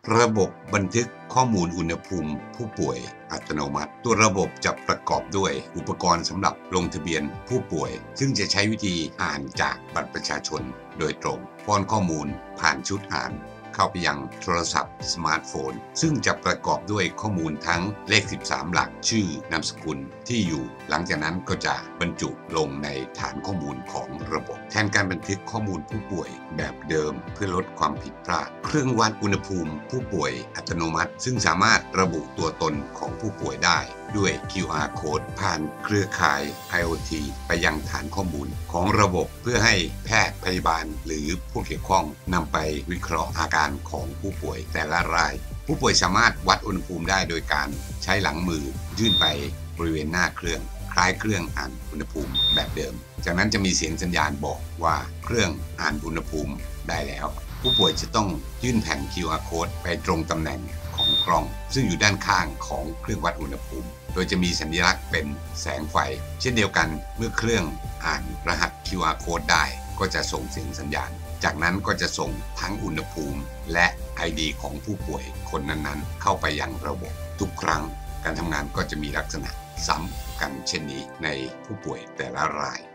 ระบบบันทึกข้อมูลอุณหภูมิผู้ป่วยอัตโนมัติตัวระบบจะประกอบด้วยอุปกรณ์สำหรับลงทะเบียนผู้ป่วยซึ่งจะใช้วิธีอ่านจากบัตรประชาชนโดยตรงป้อนข้อมูลผ่านชุดอ่านเข้าไปยังโทรศัพท์สมาร์ทโฟนซึ่งจะประกอบด้วยข้อมูลทั้งเลข13หลักชื่อนามสกุลที่อยู่หลังจากนั้นก็จะบรรจุลงในฐานข้อมูลของระบบแทนการบันทึกข้อมูลผู้ป่วยแบบเดิมเพื่อลดความผิดพลาดเครื่องวัดอุณหภูมิผู้ป่วยอัตโนมัติซึ่งสามารถระบุตัวตนของผู้ป่วยได้ด้วย QR Code ผ่านเครือข่าย IoT ไปยังฐานข้อมูลของระบบเพื่อให้แพทย์พยาบาลหรือผู้เกี่ยวข้องนำไปวิเคราะห์อาการของผู้ป่วยแต่ละรายผู้ป่วยสามารถวัดอุณหภูมิได้โดยการใช้หลังมือยื่นไปบริเวณหน้าเครื่องคล้ายเครื่องอ่านอุณหภูมิแบบเดิมจากนั้นจะมีเสียงสัญญาณบอกว่าเครื่องอ่านอุณหภูมิได้แล้วผู้ป่วยจะต้องยื่นแผ่น QR Code ไปตรงตำแหน่งของกล้องซึ่งอยู่ด้านข้างของเครื่องวัดอุณหภูมิโดยจะมีสัญลักษณ์เป็นแสงไฟเช่นเดียวกันเมื่อเครื่องอ่านรหัส QR Code ได้ก็จะส่งเสียงสัญญาณจากนั้นก็จะส่งทั้งอุณหภูมิและ ID ของผู้ป่วยคนนั้นๆเข้าไปยังระบบทุกครั้งการทำงานก็จะมีลักษณะซ้ำกันเช่นนี้ในผู้ป่วยแต่ละราย